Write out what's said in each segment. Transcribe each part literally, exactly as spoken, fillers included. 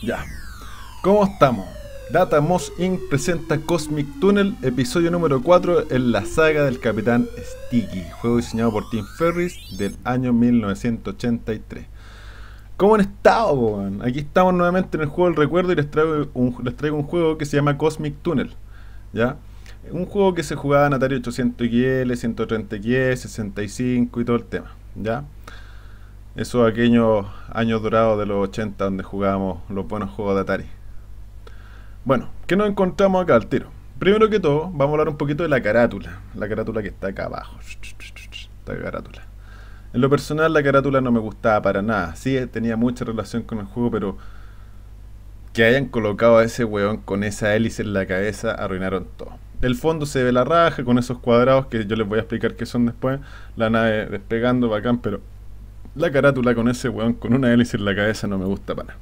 Ya. ¿Cómo estamos? Data Moss incorporated presenta Cosmic Tunnel, episodio número cuatro en la saga del Capitán Sticky, juego diseñado por Tim Ferriss del año mil novecientos ochenta y tres. ¿Cómo han estado, man? Aquí estamos nuevamente en el juego del recuerdo y les traigo un, les traigo un juego que se llama Cosmic Tunnel, ¿ya? Un juego que se jugaba en Atari ochocientos X L, ciento treinta X, sesenta y cinco y todo el tema, ¿ya? Esos aquellos años dorados de los ochenta donde jugábamos los buenos juegos de Atari. Bueno, ¿qué nos encontramos acá al tiro? Primero que todo, vamos a hablar un poquito de la carátula. La carátula que está acá abajo. Esta carátula. En lo personal, la carátula no me gustaba para nada. Sí, tenía mucha relación con el juego, pero que hayan colocado a ese weón con esa hélice en la cabeza, arruinaron todo. El fondo se ve la raja con esos cuadrados que yo les voy a explicar qué son después. La nave despegando, bacán, pero la carátula con ese weón con una hélice en la cabeza no me gusta para nada.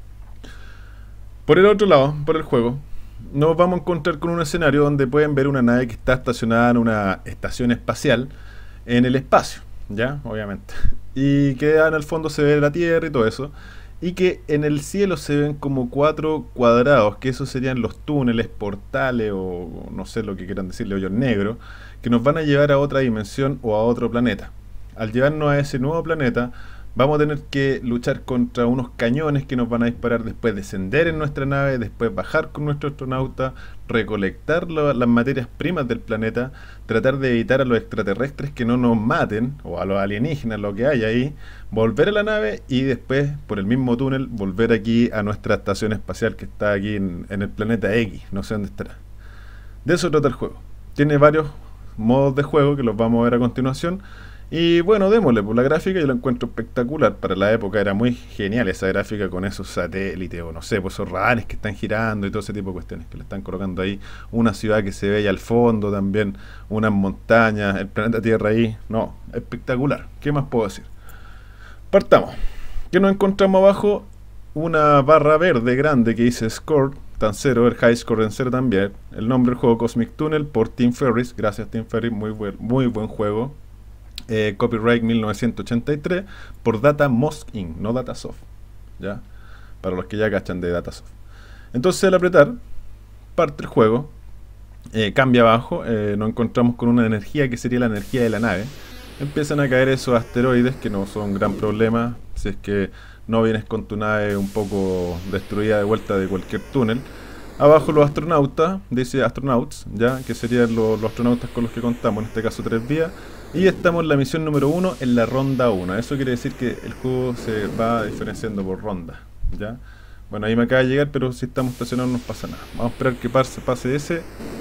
Por el otro lado, por el juego, nos vamos a encontrar con un escenario donde pueden ver una nave que está estacionada en una estación espacial en el espacio, ¿ya? Obviamente. Y que en el fondo se ve la Tierra y todo eso. Y que en el cielo se ven como cuatro cuadrados, que esos serían los túneles, portales o no sé lo que quieran decirle, hoyos negros, que nos van a llevar a otra dimensión o a otro planeta. Al llevarnos a ese nuevo planeta, vamos a tener que luchar contra unos cañones que nos van a disparar, después descender en nuestra nave, después bajar con nuestro astronauta, recolectar lo, las materias primas del planeta, tratar de evitar a los extraterrestres que no nos maten, o a los alienígenas, lo que hay ahí, volver a la nave y después, por el mismo túnel, volver aquí a nuestra estación espacial que está aquí en, en el planeta X, no sé dónde estará. De eso trata el juego. Tiene varios modos de juego que los vamos a ver a continuación. Y bueno, démosle, por la gráfica yo la encuentro espectacular. Para la época era muy genial esa gráfica con esos satélites o no sé, pues esos radares que están girando y todo ese tipo de cuestiones que le están colocando ahí. Una ciudad que se ve ahí al fondo también, unas montañas, el planeta Tierra ahí. No, espectacular. ¿Qué más puedo decir? Partamos. ¿Qué nos encontramos abajo? Una barra verde grande que dice Score, tan cero, el High Score en cero también. El nombre del juego Cosmic Tunnel por Tim Ferriss. Gracias Tim Ferriss, muy buen, muy buen juego. Eh, copyright mil novecientos ochenta y tres por Data Moss incorporated, no Datasoft, ¿ya? Para los que ya cachan de Datasoft. Entonces al apretar, parte el juego, eh, cambia abajo, eh, nos encontramos con una energía que sería la energía de la nave. Empiezan a caer esos asteroides que no son gran problema si es que no vienes con tu nave un poco destruida de vuelta de cualquier túnel. Abajo los astronautas, dice astronauts, ya, que serían los, los astronautas con los que contamos, en este caso tres vías. Y estamos en la misión número uno, en la ronda uno. Eso quiere decir que el juego se va diferenciando por ronda, ¿ya? Bueno, ahí me acaba de llegar, pero si estamos estacionados no pasa nada. Vamos a esperar que pase, pase ese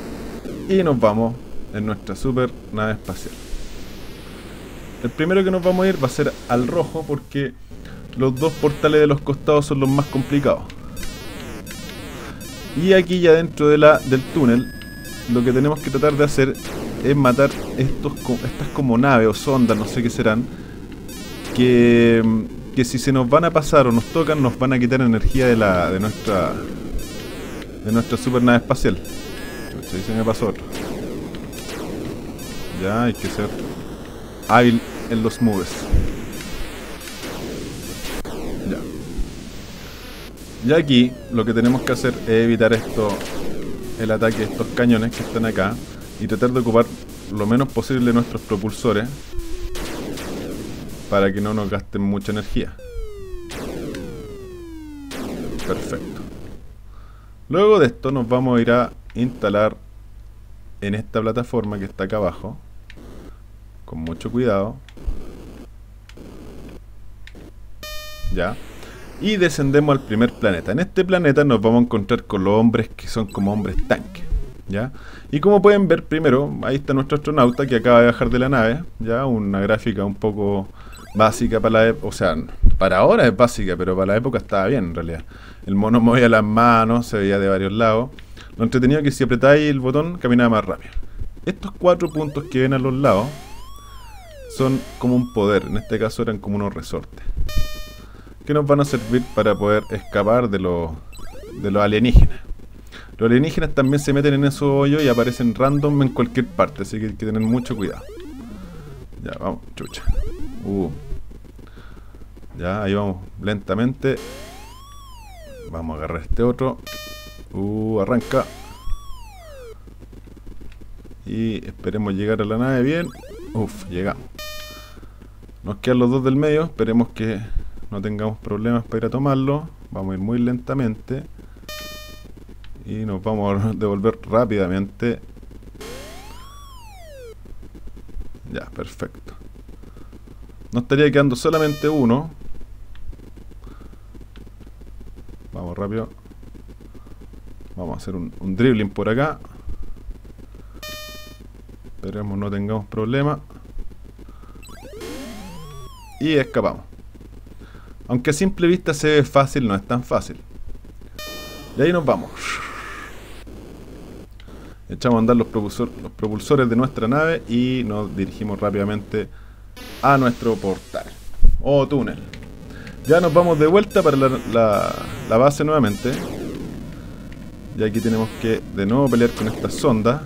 y nos vamos en nuestra super nave espacial. El primero que nos vamos a ir va a ser al rojo porque los dos portales de los costados son los más complicados. Y aquí ya dentro de la, del túnel, lo que tenemos que tratar de hacer es matar estos, estas como naves o sondas, no sé qué serán, que, que si se nos van a pasar o nos tocan, nos van a quitar energía de la de nuestra de nuestra super nave espacial. Chucha, ahí se me pasó otro. Ya, hay que ser hábil en los moves. Ya. Y aquí lo que tenemos que hacer es evitar esto, el ataque de estos cañones que están acá, y tratar de ocupar lo menos posible nuestros propulsores para que no nos gasten mucha energía. Perfecto. Luego de esto nos vamos a ir a instalar en esta plataforma que está acá abajo, con mucho cuidado, ya, y descendemos al primer planeta. En este planeta nos vamos a encontrar con los hombres que son como hombres tanque, ¿ya? Y como pueden ver, primero, ahí está nuestro astronauta que acaba de bajar de la nave, ya, una gráfica un poco básica para la época, o sea, para ahora es básica, pero para la época estaba bien en realidad. El mono movía las manos, se veía de varios lados. Lo entretenido es que si apretáis el botón, caminaba más rápido. Estos cuatro puntos que ven a los lados son como un poder, en este caso eran como unos resortes, que nos van a servir para poder escapar de los, de los alienígenas. Los alienígenas también se meten en esos hoyos y aparecen random en cualquier parte, así que hay que tener mucho cuidado. Ya, vamos, chucha. Uh. Ya, ahí vamos, lentamente. vamos a agarrar este otro. Uh, arranca. Y esperemos llegar a la nave bien. Uf, llegamos. Nos quedan los dos del medio. Esperemos que no tengamos problemas para ir a tomarlo. Vamos a ir muy lentamente. Y nos vamos a devolver rápidamente. Ya, perfecto. Nos estaría quedando solamente uno. Vamos rápido. Vamos a hacer un, un dribbling por acá. Esperemos no tengamos problemas. Y escapamos. Aunque a simple vista se ve fácil, no es tan fácil. Y ahí nos vamos. Echamos a andar los, propulsor, los propulsores de nuestra nave y nos dirigimos rápidamente a nuestro portal o túnel. Ya nos vamos de vuelta para la, la, la base nuevamente. Y aquí tenemos que de nuevo pelear con esta sonda.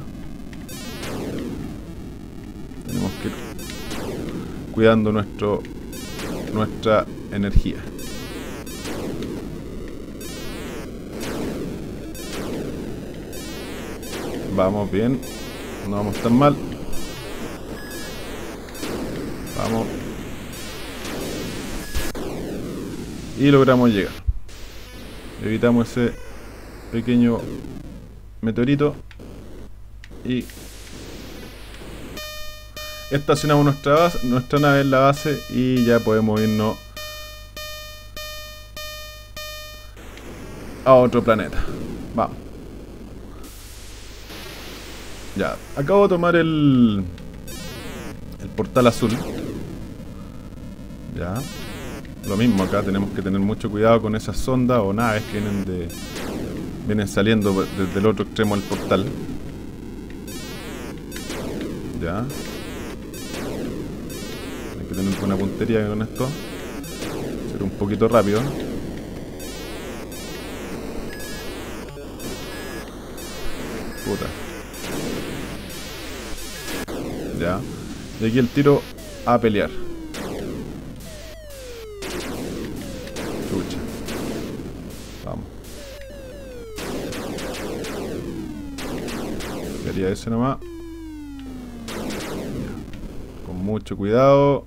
Tenemos que ir cuidando nuestro, nuestra energía. Vamos bien, no vamos tan mal. Vamos. Y logramos llegar. Evitamos ese pequeño meteorito. Y estacionamos nuestra base, nuestra nave en la base. Y ya podemos irnos a otro planeta. Vamos. Ya, acabo de tomar el el portal azul. Ya. Lo mismo acá, tenemos que tener mucho cuidado con esas sondas o naves que vienen de vienen saliendo desde el otro extremo del portal. Ya. Hay que tener buena puntería con esto. Ser un poquito rápido. Puta. Ya. Y aquí el tiro a pelear. Chucha. Vamos. Quería ese nomás. Ya. Con mucho cuidado.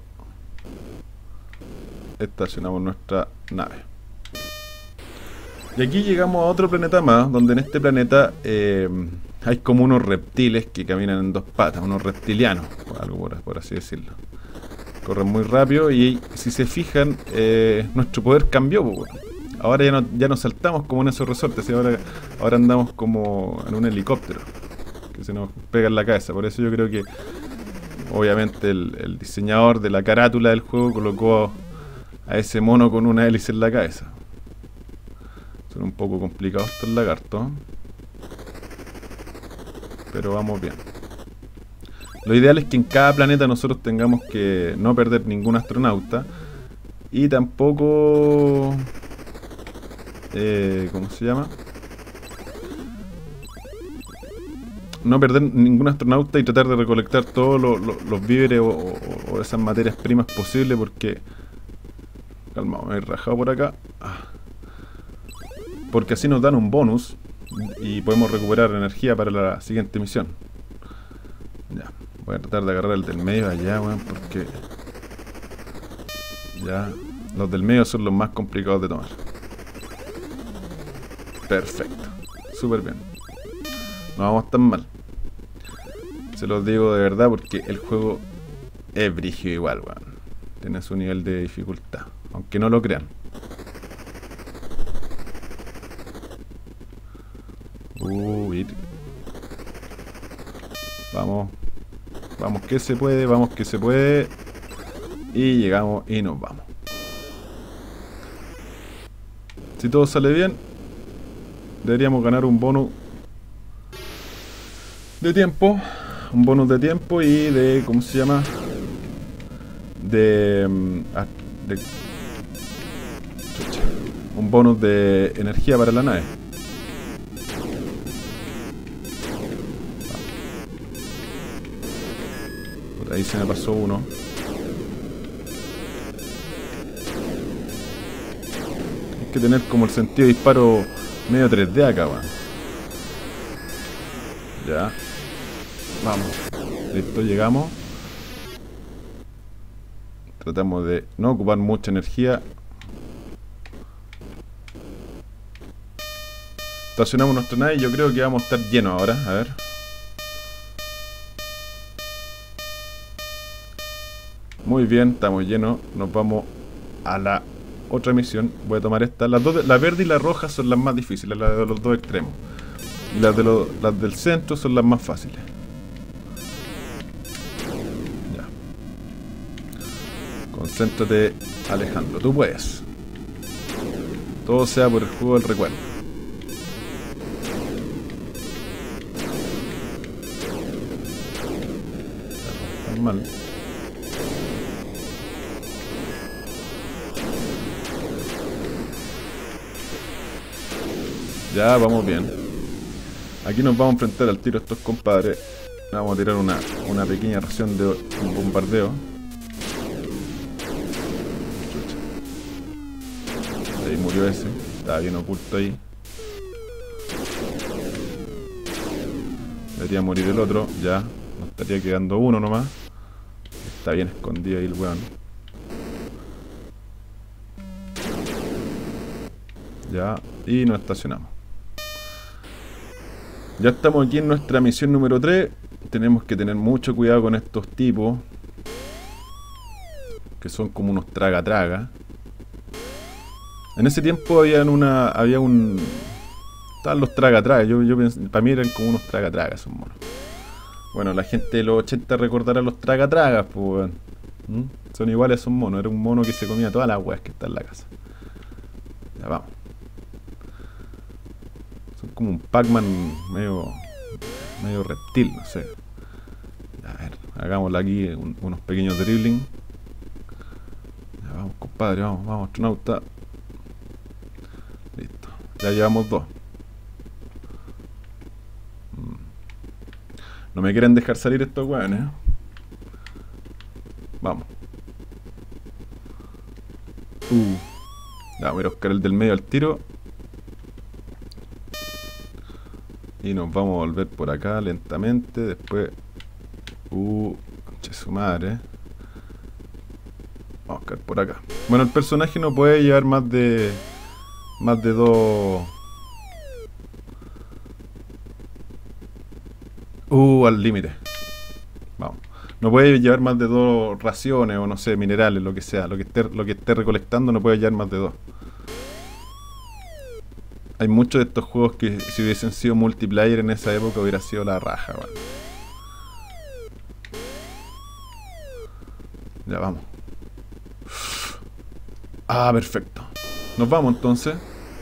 Estacionamos nuestra nave. Y aquí llegamos a otro planeta más, donde en este planeta eh, hay como unos reptiles que caminan en dos patas, unos reptilianos, algo por, por así decirlo. Corren muy rápido y si se fijan, eh, nuestro poder cambió. Pues, bueno. Ahora ya no, ya no saltamos como en esos resortes, y ahora, ahora andamos como en un helicóptero que se nos pega en la cabeza. Por eso yo creo que obviamente el, el diseñador de la carátula del juego colocó a ese mono con una hélice en la cabeza. Son un poco complicados estos lagartos, pero vamos bien. Lo ideal es que en cada planeta nosotros tengamos que no perder ningún astronauta y tampoco eh, ¿cómo se llama? No perder ningún astronauta y tratar de recolectar todos lo, lo, los víveres o, o, o esas materias primas posibles, porque calma, me he rajado por acá. Ah. Porque así nos dan un bonus y podemos recuperar energía para la siguiente misión. Ya, voy a tratar de agarrar el del medio allá, weón, porque ya los del medio son los más complicados de tomar. Perfecto, súper bien. No vamos tan mal. Se los digo de verdad porque el juego es brígido igual, weón. Tiene su nivel de dificultad, aunque no lo crean. Uy. Vamos. Vamos que se puede, vamos que se puede. Y llegamos y nos vamos. Si todo sale bien, deberíamos ganar un bonus de tiempo. Un bonus de tiempo y de... ¿cómo se llama? De... de chucha, un bonus de energía para la nave. Ahí se me pasó uno. Hay que tener como el sentido de disparo medio tres D acá, weón. Ya. Vamos. Listo, llegamos. Tratamos de no ocupar mucha energía. Estacionamos nuestra nave y yo creo que vamos a estar llenos ahora. A ver. Muy bien, estamos llenos. Nos vamos a la otra misión. Voy a tomar esta. Las dos, la verde y la roja son las más difíciles, las de los dos extremos. Y las, de los, las del centro son las más fáciles. Ya. Concéntrate, Alejandro. Tú puedes. Todo sea por el juego del recuerdo. Normal. Ya, vamos bien. Aquí nos vamos a enfrentar al tiro a estos compadres. Vamos a tirar una, una pequeña ración de un bombardeo. Ahí murió ese. Estaba bien oculto ahí. Debería morir el otro. Ya. Nos estaría quedando uno nomás. Está bien escondido ahí el weón. Ya. Y nos estacionamos. Ya estamos aquí en nuestra misión número tres. Tenemos que tener mucho cuidado con estos tipos, que son como unos traga-traga. En ese tiempo había una. Había un. Estaban los traga-traga. Yo, yo pensé, para mí eran como unos traga-traga esos monos. Bueno, la gente de los ochenta recordará los traga-tragas, pues. ¿Mm? Son iguales a esos monos. Era un mono que se comía todas las weas que está en la casa. Ya vamos. Como un Pac-Man medio medio reptil, no sé. A ver, hagámosle aquí un, unos pequeños dribbling. Ya vamos, compadre, vamos, vamos, astronauta. Listo, ya llevamos dos. No me quieren dejar salir estos weones, ¿eh? Vamos. Uh. Ya, voy a buscar el del medio al tiro. Y nos vamos a volver por acá lentamente. Después. Uh. Conche su madre. Vamos a buscar por acá. Bueno, el personaje no puede llevar más de. Más de dos. Uh, al límite. Vamos. No puede llevar más de dos raciones o no sé, minerales, lo que sea. Lo que esté, lo que esté recolectando no puede llevar más de dos. Hay muchos de estos juegos que si hubiesen sido multiplayer en esa época hubiera sido la raja, ¿vale? Ya vamos. Ah, perfecto. Nos vamos entonces.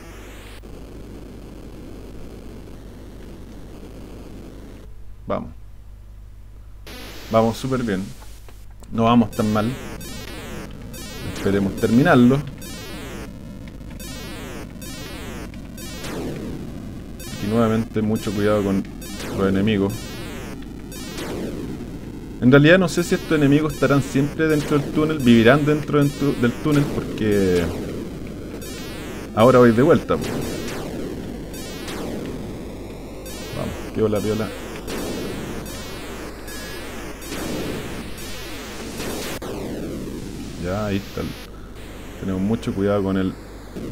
Vamos. Vamos súper bien. No vamos tan mal. Esperemos terminarlo. Y nuevamente mucho cuidado con los enemigos. En realidad no sé si estos enemigos estarán siempre dentro del túnel, vivirán dentro del túnel, porque ahora voy de vuelta. Pues. Vamos, piola, piola. Ya, ahí está. El... Tenemos mucho cuidado con el...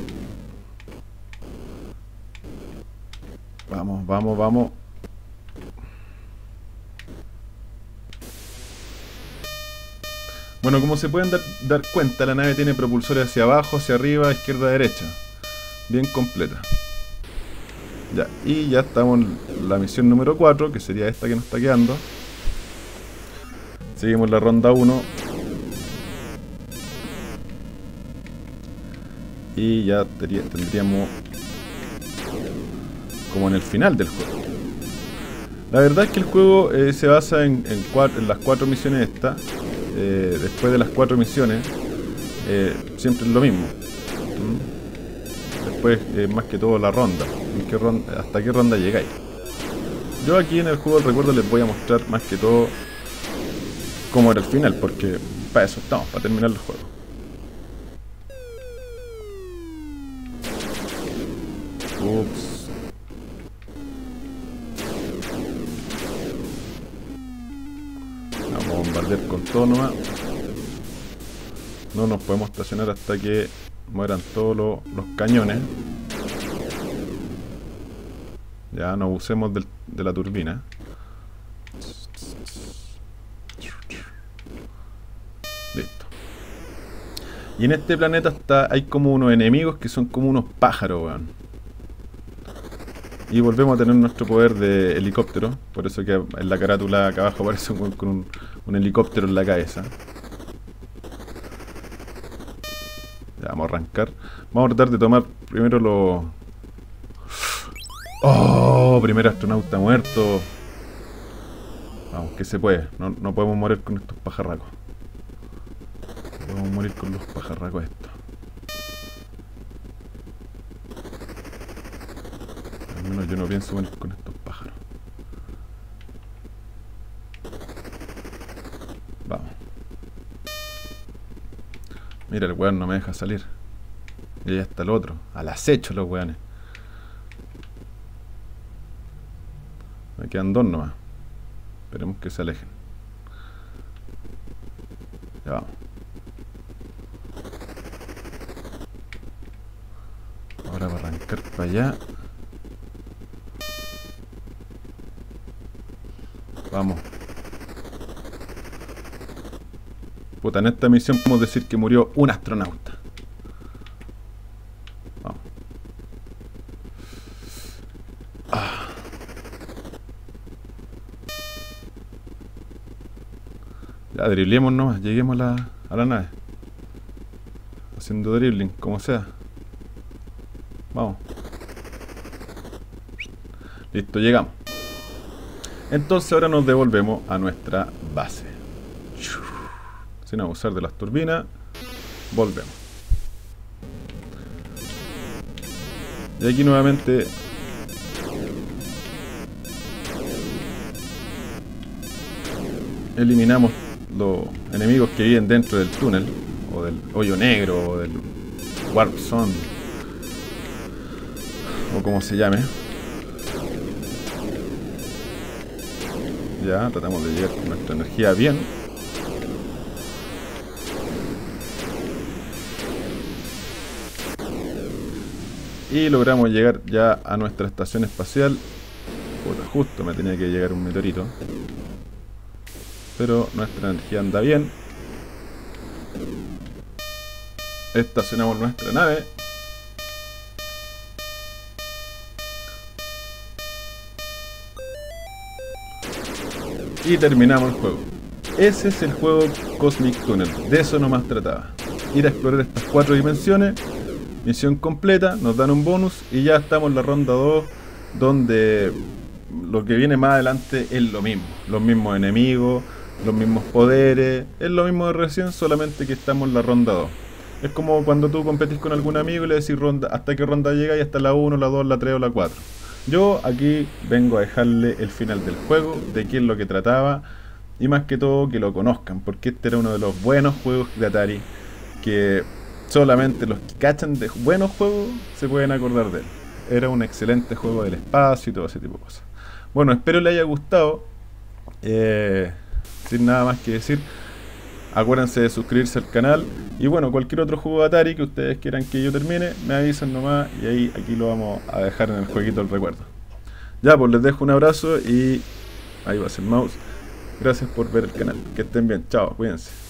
Vamos, vamos, vamos. Bueno, como se pueden dar, dar cuenta, la nave tiene propulsores hacia abajo, hacia arriba, izquierda, derecha. Bien completa. Ya, y ya estamos en la misión número cuatro, que sería esta que nos está quedando. Seguimos la ronda uno. Y ya tendríamos como en el final del juego. La verdad es que el juego eh, se basa en, en, cuatro, en las cuatro misiones estas. Eh, después de las cuatro misiones eh, siempre es lo mismo. ¿Mm? Después eh, más que todo la ronda. ¿En qué ronda? ¿Hasta qué ronda llegáis? Yo aquí en el juego del recuerdo les voy a mostrar más que todo cómo era el final, porque para eso estamos, para terminar el juego. Ups. Vamos a bombardear con todo nomás. No nos podemos estacionar hasta que mueran todos los, los cañones. Ya, no abusemos del, de la turbina. Listo. Y en este planeta está, hay como unos enemigos que son como unos pájaros, weón. Y volvemos a tener nuestro poder de helicóptero. Por eso que en la carátula acá abajo aparece un, con un, un helicóptero en la cabeza. Ya, vamos a arrancar. Vamos a tratar de tomar primero los... ¡Oh! Primer astronauta muerto. Vamos, que se puede. No, no podemos morir con estos pajarracos. No podemos morir con los pajarracos estos. Al menos yo no pienso morir con estos pájaros. Vamos. Mira, el weón no me deja salir. Y ahí está el otro. Al acecho los weones. Me quedan dos nomás. Esperemos que se alejen. Ya vamos. Ahora va a arrancar para allá. Vamos. Puta, en esta misión podemos decir que murió un astronauta. Vamos. Ah. Ya, driblemos nomás, lleguemos a la, a la nave. Haciendo dribbling, como sea. Vamos. Listo, llegamos. Entonces ahora nos devolvemos a nuestra base. Sin abusar de las turbinas. Volvemos. Y aquí nuevamente eliminamos los enemigos que viven dentro del túnel, o del hoyo negro, o del warp zone, o como se llame. Ya, tratamos de llegar con nuestra energía bien. Y logramos llegar ya a nuestra estación espacial. Puta, justo me tenía que llegar un meteorito. Pero nuestra energía anda bien. Estacionamos nuestra nave. Y terminamos el juego. Ese es el juego Cosmic Tunnel. De eso nomás trataba. Ir a explorar estas cuatro dimensiones. Misión completa, nos dan un bonus y ya estamos en la ronda dos, donde lo que viene más adelante es lo mismo. Los mismos enemigos, los mismos poderes, es lo mismo de recién, solamente que estamos en la ronda dos. Es como cuando tú competís con algún amigo y le decís ronda, hasta qué ronda llega y hasta la uno, la dos, la tres o la cuatro. Yo aquí vengo a dejarle el final del juego, de qué es lo que trataba y más que todo que lo conozcan, porque este era uno de los buenos juegos de Atari que solamente los que cachan de buenos juegos se pueden acordar de él. Era un excelente juego del espacio y todo ese tipo de cosas. Bueno, espero les haya gustado. Eh, sin nada más que decir, acuérdense de suscribirse al canal. Y bueno, cualquier otro juego de Atari que ustedes quieran que yo termine, me avisan nomás y ahí aquí lo vamos a dejar en el jueguito del recuerdo. Ya, pues les dejo un abrazo y ahí va a ser mouse. Gracias por ver el canal. Que estén bien. Chao, cuídense.